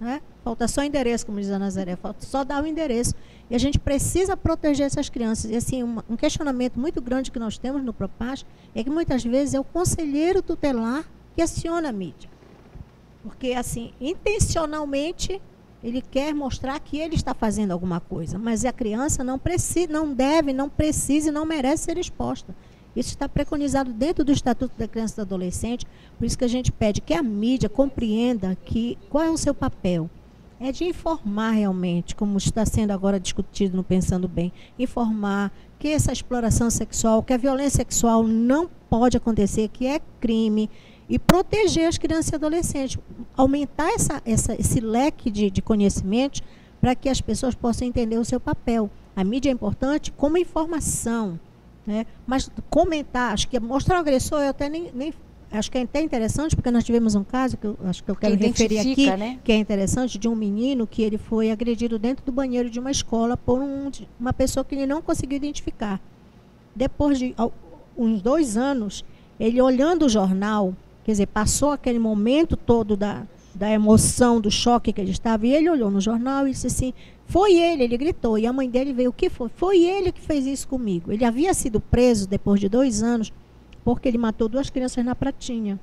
né? Falta só endereço, como diz a Nazaré, falta só dar o endereço. E a gente precisa proteger essas crianças. E assim, uma, um questionamento muito grande que nós temos no Propaz é que muitas vezes é o conselheiro tutelar que aciona a mídia. Porque, assim, intencionalmente, ele quer mostrar que ele está fazendo alguma coisa, mas a criança não precisa, não deve, não precisa e não merece ser exposta. Isso está preconizado dentro do Estatuto da Criança e do Adolescente, por isso que a gente pede que a mídia compreenda que, qual é o seu papel. É de informar realmente, como está sendo agora discutido no Pensando Bem, informar que essa exploração sexual, que a violência sexual não pode acontecer, que é crime, e proteger as crianças e adolescentes, aumentar essa, essa, esse leque de, de conhecimentos para que as pessoas possam entender o seu papel. A mídia é importante como informação, né? Mas comentar, acho que mostrar o agressor, eu até nem, nem acho que é até interessante, porque nós tivemos um caso que eu acho que eu quero que referir aqui, né? que é interessante, de um menino que ele foi agredido dentro do banheiro de uma escola por um, uma pessoa que ele não conseguiu identificar. Depois de uns dois anos, ele olhando o jornal, quer dizer, passou aquele momento todo da, da emoção, do choque que ele estava, e ele olhou no jornal e disse assim, foi ele, ele gritou, e a mãe dele veio, o que foi? Foi ele que fez isso comigo. Ele havia sido preso depois de dois anos, porque ele matou duas crianças na Pratinha.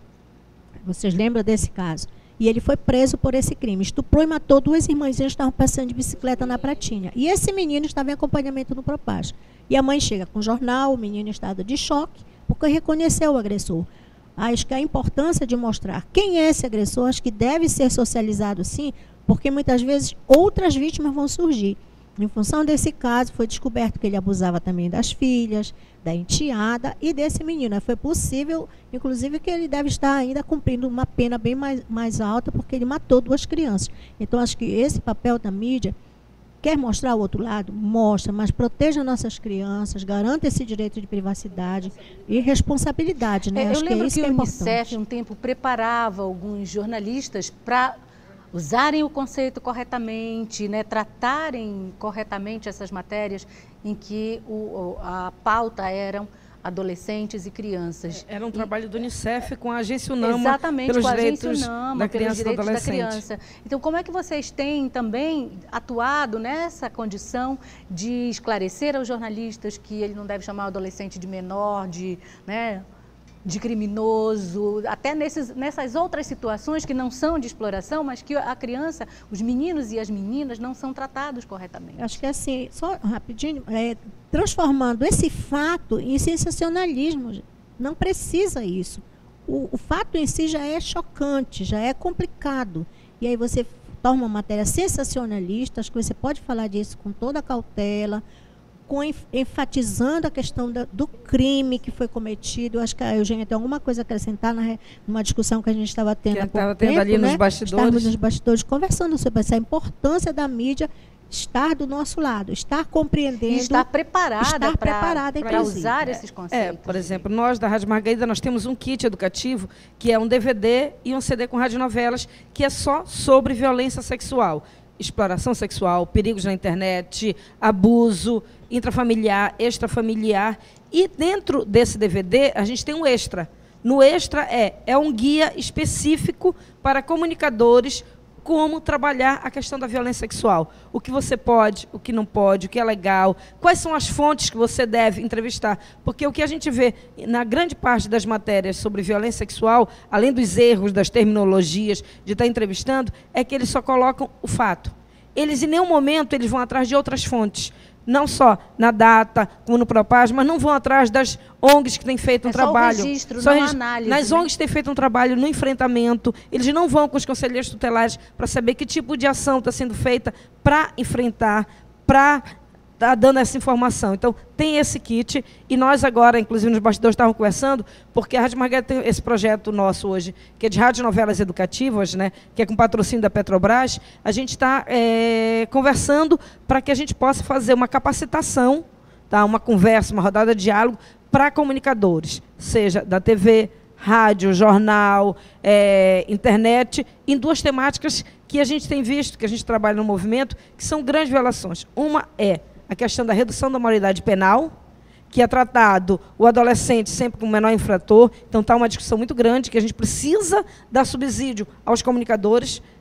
Vocês lembram desse caso? E ele foi preso por esse crime. Estuprou e matou duas irmãzinhas que estavam passando de bicicleta na Pratinha. E esse menino estava em acompanhamento no Propaz. E a mãe chega com o jornal, o menino em estado de choque, porque reconheceu o agressor. Acho que a importância de mostrar quem é esse agressor, acho que deve ser socializado sim, porque muitas vezes outras vítimas vão surgir. Em função desse caso, foi descoberto que ele abusava também das filhas, da enteada e desse menino. Foi possível, inclusive, que ele deve estar ainda cumprindo uma pena bem mais, mais alta, porque ele matou duas crianças. Então, acho que esse papel da mídia, quer mostrar o outro lado? Mostra, mas proteja nossas crianças, garanta esse direito de privacidade e responsabilidade. Né? É, acho eu que lembro é isso que, que é o importante. Unicef, um tempo, preparava alguns jornalistas para usarem o conceito corretamente, né, tratarem corretamente essas matérias em que o, a pauta eram adolescentes e crianças. Era um e, trabalho do Unicef com a agência UNAMA, exatamente, pelos com a direitos agência UNAMA, da criança pelos direitos e do adolescente. da criança. Então, como é que vocês têm também atuado nessa condição de esclarecer aos jornalistas que ele não deve chamar o adolescente de menor, de, né, de criminoso, até nesses, nessas outras situações que não são de exploração, mas que a criança, os meninos e as meninas não são tratados corretamente? Acho que assim, só rapidinho, é, transformando esse fato em sensacionalismo. Não precisa isso. O, o fato em si já é chocante, já é complicado. E aí você torna uma matéria sensacionalista, acho que você pode falar disso com toda a cautela, com, enfatizando a questão da, do crime que foi cometido. Eu acho que a Eugênia tem alguma coisa a acrescentar na, numa discussão que a gente estava tendo que há pouco tendo tempo, ali né? nos bastidores. Estávamos nos bastidores conversando sobre essa importância da mídia estar do nosso lado, estar compreendendo. E estar preparada estar para, preparada, para usar é, esses conceitos. É, por exemplo, nós da Rádio Margarida, nós temos um kit educativo, que é um D V D e um C D com radionovelas, que é só sobre violência sexual. Exploração sexual, perigos na internet, abuso intrafamiliar, extrafamiliar. E dentro desse D V D, a gente tem um extra. No extra é, é um guia específico para comunicadores como trabalhar a questão da violência sexual. O que você pode, o que não pode, o que é legal, quais são as fontes que você deve entrevistar. Porque o que a gente vê na grande parte das matérias sobre violência sexual, além dos erros, das terminologias, de estar entrevistando, é que eles só colocam o fato. Eles, em nenhum momento, eles vão atrás de outras fontes. Não só na data, como no Propaz, mas não vão atrás das O N Gs que têm feito um é trabalho. Só o registro, só não registro. análise. Nas né? O N Gs têm feito um trabalho no enfrentamento. Eles não vão com os conselheiros tutelares para saber que tipo de ação está sendo feita para enfrentar, para estar dando essa informação. Então, tem esse kit. E nós agora, inclusive nos bastidores, estávamos conversando, porque a Rádio Margarida tem esse projeto nosso hoje, que é de radionovelas educativas, né, que é com patrocínio da Petrobras. A gente está é, conversando para que a gente possa fazer uma capacitação, tá, uma conversa, uma rodada de diálogo para comunicadores, seja da T V, rádio, jornal, é, internet, em duas temáticas que a gente tem visto, que a gente trabalha no movimento, que são grandes violações. Uma é a questão da redução da maioridade penal, que é tratado o adolescente sempre como menor infrator. Então, está uma discussão muito grande, que a gente precisa dar subsídio aos comunicadores,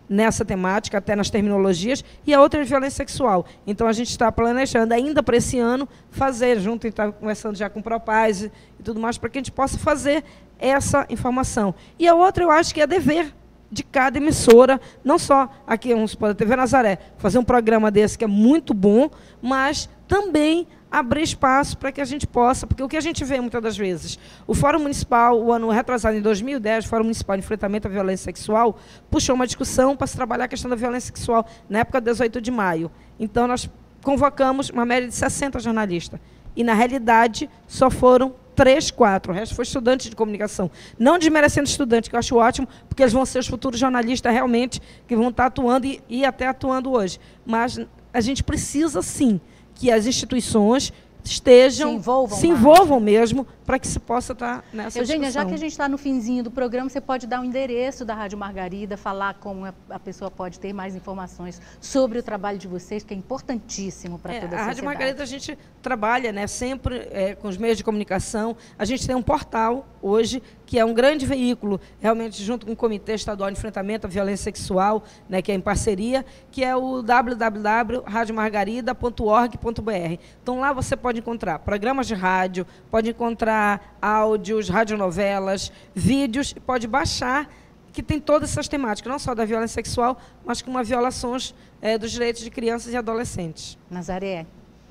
nessa temática, até nas terminologias, e a outra é violência sexual. Então, a gente está planejando ainda para esse ano fazer, junto, e está conversando já com o Propaz e, e tudo mais, para que a gente possa fazer essa informação. E a outra, eu acho que é dever de cada emissora, não só aqui, vamos supor, a T V Nazaré, fazer um programa desse que é muito bom, mas também abrir espaço para que a gente possa, porque o que a gente vê muitas das vezes, o Fórum Municipal, o ano retrasado, em dois mil e dez, o Fórum Municipal de Enfrentamento à Violência Sexual, puxou uma discussão para se trabalhar a questão da violência sexual, na época de dezoito de maio. Então, nós convocamos uma média de sessenta jornalistas, e, na realidade, só foram três, quatro. O resto foi estudante de comunicação. Não desmerecendo estudante, que eu acho ótimo, porque eles vão ser os futuros jornalistas realmente, que vão estar atuando e, e até atuando hoje. Mas a gente precisa, sim, que as instituições estejam, se envolvam, se envolvam mesmo, para que se possa estar nessa Eugênia, discussão. já que a gente está no finzinho do programa, você pode dar o endereço da Rádio Margarida, falar como a pessoa pode ter mais informações sobre o trabalho de vocês, que é importantíssimo para é, toda a, a sociedade. Rádio Margarida, a gente trabalha, né, sempre é, com os meios de comunicação. A gente tem um portal hoje, que é um grande veículo, realmente junto com o Comitê Estadual de Enfrentamento à Violência Sexual, né, que é em parceria, que é o w w w ponto rádio margarida ponto org ponto b r. Então, lá você pode encontrar programas de rádio, pode encontrar áudios, radionovelas, vídeos, pode baixar, que tem todas essas temáticas, não só da violência sexual, mas com uma violações é, dos direitos de crianças e adolescentes. Nazaré.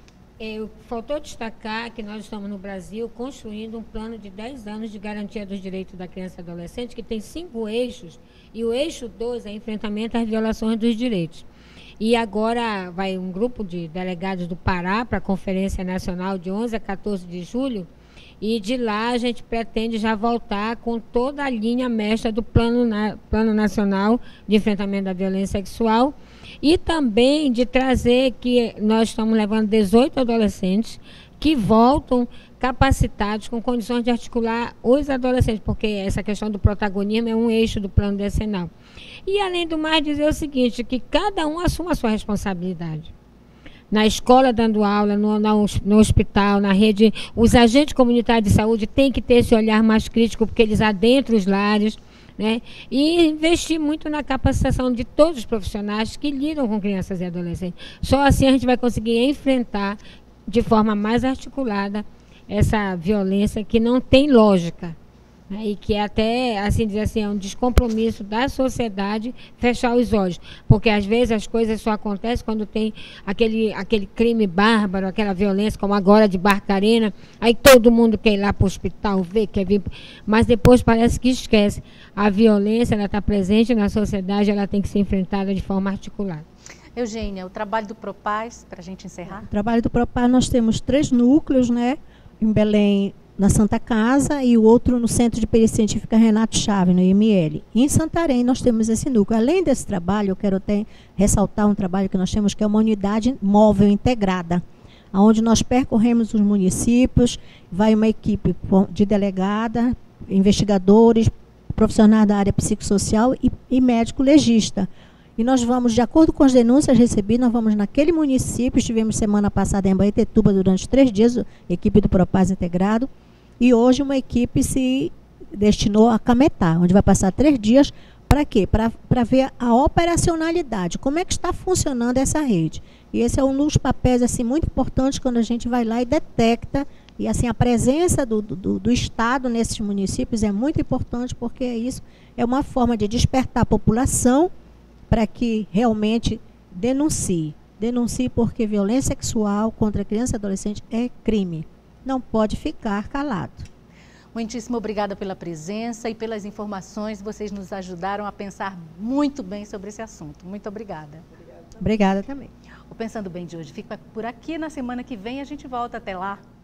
Eu, faltou destacar que nós estamos no Brasil construindo um plano de dez anos de garantia dos direitos da criança e adolescente, que tem cinco eixos, e o eixo dois é enfrentamento às violações dos direitos. E agora vai um grupo de delegados do Pará para a Conferência Nacional de onze a quatorze de julho, e de lá a gente pretende já voltar com toda a linha mestra do Plano, na, Plano Nacional de Enfrentamento à Violência Sexual, e também de trazer que nós estamos levando dezoito adolescentes que voltam capacitados, com condições de articular os adolescentes, porque essa questão do protagonismo é um eixo do plano decenal. E, além do mais, dizer o seguinte, que cada um assuma a sua responsabilidade. Na escola dando aula, no, no hospital, na rede, os agentes comunitários de saúde têm que ter esse olhar mais crítico, porque eles adentram os lares, né? E investir muito na capacitação de todos os profissionais que lidam com crianças e adolescentes. Só assim a gente vai conseguir enfrentar de forma mais articulada essa violência que não tem lógica, né? E que até, assim dizer assim, é um descompromisso da sociedade fechar os olhos, porque às vezes as coisas só acontecem quando tem aquele, aquele crime bárbaro, aquela violência, como agora de Barcarena, aí todo mundo quer ir lá para o hospital ver, quer vir, mas depois parece que esquece. A violência, ela está presente na sociedade, ela tem que ser enfrentada de forma articulada. Eugênia, o trabalho do Propaz, para a gente encerrar? O trabalho do Propaz, nós temos três núcleos, né? Em Belém, na Santa Casa, e o outro no Centro de Perícia Científica Renato Chaves, no I M L. E em Santarém nós temos esse núcleo. Além desse trabalho, eu quero até ressaltar um trabalho que nós temos, que é uma unidade móvel integrada, onde nós percorremos os municípios, vai uma equipe de delegada, investigadores, profissionais da área psicossocial e, e médico legista. E nós vamos, de acordo com as denúncias recebidas, nós vamos naquele município, estivemos semana passada em Abaetetuba durante três dias, equipe do Propaz integrado, e hoje uma equipe se destinou a Cametá, onde vai passar três dias, para quê? Para ver a operacionalidade, como é que está funcionando essa rede. E esse é um dos papéis assim, muito importantes quando a gente vai lá e detecta, e assim a presença do, do, do Estado nesses municípios é muito importante, porque isso é uma forma de despertar a população para que realmente denuncie. Denuncie, porque violência sexual contra criança e adolescente é crime. Não pode ficar calado. Muitíssimo obrigada pela presença e pelas informações. Vocês nos ajudaram a pensar muito bem sobre esse assunto. Muito obrigada. Obrigada também. O Pensando Bem de hoje fica por aqui. Na semana que vem a gente volta. Até lá.